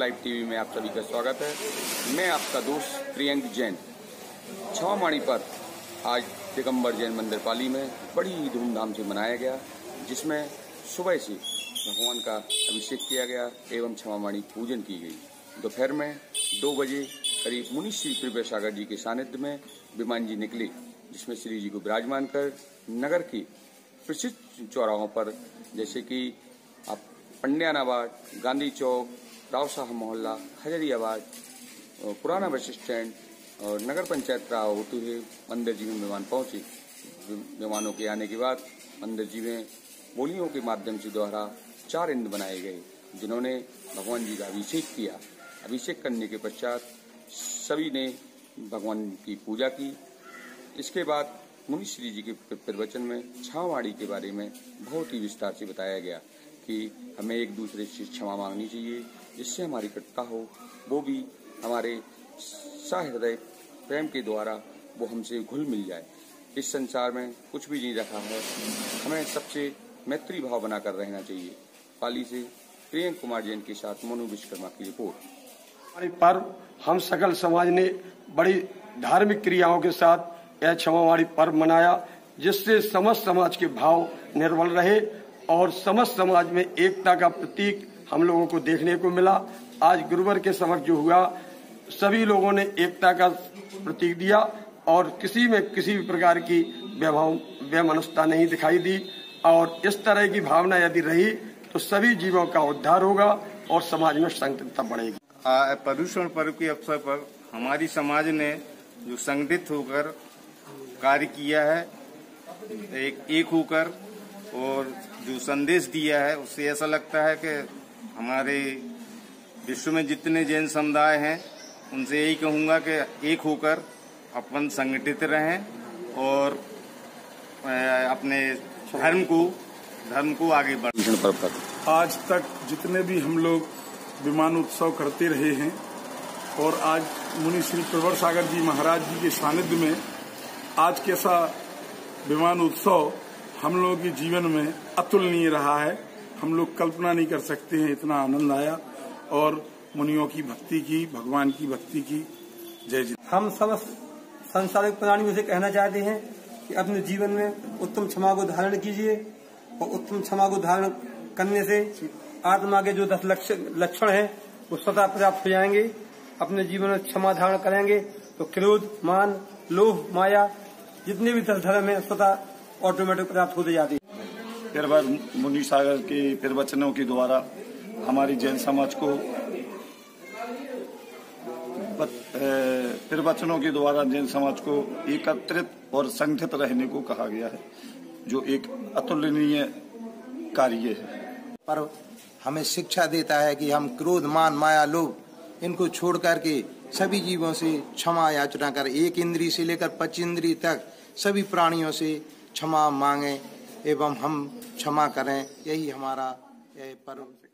Live TV में आप सभी का स्वागत है। मैं आपका दोस्त प्रियंक जैन। क्षमावाणी पर आज दिगंबर जैन मंदिर पाली में बड़ी धूमधाम से मनाया गया, जिसमें सुबह से भगवान का अभिषेक किया गया एवं क्षमावाणी पूजन की गई। दोपहर में 2 बजे करीब मुनि श्री प्रवेशागर जी के सानिध्य में विमान जी निकले, जिसमें श्री जी को विराजमान कर नगर की प्रसिद्ध चौराहों पर जैसे कि आप पंड्यानाबाद, गांधी चौक, राव साहब मोहल्ला, हजरियाबाद, पुराना बस स्टैंड और नगर पंचायत राह होते हुए मंदिर जी में विमान पहुंचे। विमानों के आने के बाद मंदिर जी में बोलियों के माध्यम से द्वारा 4 इंद्र बनाए गए, जिन्होंने भगवान जी का अभिषेक किया। अभिषेक करने के पश्चात सभी ने भगवान की पूजा की। इसके बाद मुनि श्री जी के प्रवचन में क्षमावाणी के बारे में बहुत ही विस्तार से बताया गया कि हमें एक दूसरे से क्षमा मांगनी चाहिए, जिससे हमारी कटुता हो वो भी हमारे सहृदय प्रेम के द्वारा वो हमसे घुल मिल जाए। इस संसार में कुछ भी नहीं रखा है, हमें सबसे मैत्री भाव बनाकर रहना चाहिए। पाली से प्रियंक कुमार जैन के साथ मोनू विश्वकर्मा की रिपोर्ट। पर्व हम सकल समाज ने बड़ी धार्मिक क्रियाओं के साथ यह क्षमावाणी पर्व मनाया, जिससे समस्त समाज के भाव निर्मल रहे और समस्त समाज में एकता का प्रतीक हम लोगों को देखने को मिला। आज गुरुवार के समक्ष जो हुआ, सभी लोगों ने एकता का प्रतीक दिया और किसी में किसी भी प्रकार की वैमनस्यता नहीं दिखाई दी। और इस तरह की भावना यदि रही तो सभी जीवों का उद्धार होगा और समाज में संगठितता बढ़ेगी। पर्युषण पर्व के अवसर पर हमारी समाज ने जो संगठित होकर कार्य किया है, एक होकर और जो संदेश दिया है, उससे ऐसा लगता है कि हमारे विश्व में जितने जैन समुदाय हैं उनसे यही कहूंगा कि एक होकर अपन संगठित रहें और अपने धर्म को आगे बढ़ाएं। आज तक जितने भी हम लोग विमान उत्सव करते रहे हैं और आज मुनि श्री प्रवेशागर जी महाराज जी के सानिध्य में आज कैसा विमान उत्सव हम लोगों के जीवन में अतुलनीय रहा है। हम लोग कल्पना नहीं कर सकते हैं, इतना आनंद आया और मुनियों की भक्ति की, भगवान की भक्ति की। जय जी। हम समस्त संसारिक प्राणियों से कहना चाहते हैं कि अपने जीवन में उत्तम क्षमा को धारण कीजिए और उत्तम क्षमा को धारण करने से आत्मा के जो 10 लक्षण हैं वो स्वतः प्राप्त हो जाएंगे। अपने जीवन में क्षमा धारण करेंगे तो क्रोध, मान, लोभ, माया जितने भी धर्म है स्वतः ऑटोमेटिक प्राप्त होते जाते हैं। फिर बार मुनि सागर के प्रवचनों के द्वारा हमारी जैन समाज को प्रवचनों के द्वारा जैन समाज को एकत्रित और संगठित रहने को कहा गया है, जो एक अतुलनीय कार्य है। पर हमें शिक्षा देता है कि हम क्रोध, मान, माया, लोभ इनको छोड़ करके सभी जीवों से क्षमा याचना कर, 1 इंद्री से लेकर 25 इंद्री तक सभी प्राणियों से क्षमा मांगे एवं हम क्षमा करें। यही हमारा पर्व